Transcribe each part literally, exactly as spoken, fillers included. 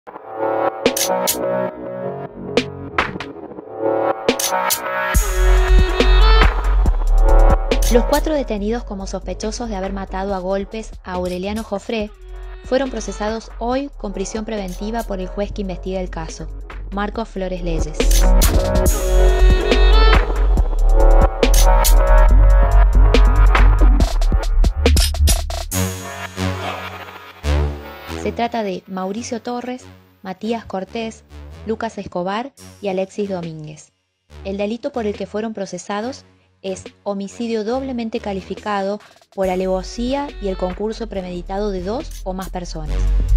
Los cuatro detenidos como sospechosos de haber matado a golpes a Aureliano Joffre fueron procesados hoy con prisión preventiva por el juez que investiga el caso, Marcos Flores Leyes. Se trata de Mauricio Torres, Matías Cortés, Lucas Escobar y Alexis Domínguez. El delito por el que fueron procesados es homicidio doblemente calificado por alevosía y el concurso premeditado de dos o más personas.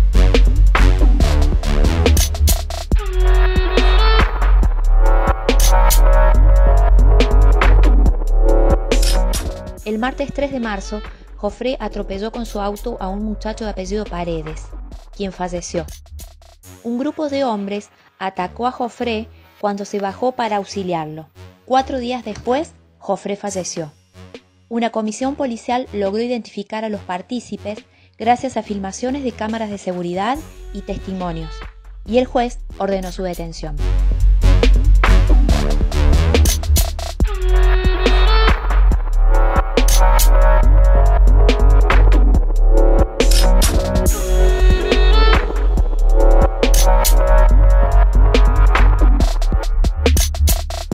El martes tres de marzo, Joffre atropelló con su auto a un muchacho de apellido Paredes, quien falleció. Un grupo de hombres atacó a Joffre cuando se bajó para auxiliarlo. Cuatro días después, Joffre falleció. Una comisión policial logró identificar a los partícipes gracias a filmaciones de cámaras de seguridad y testimonios, y el juez ordenó su detención.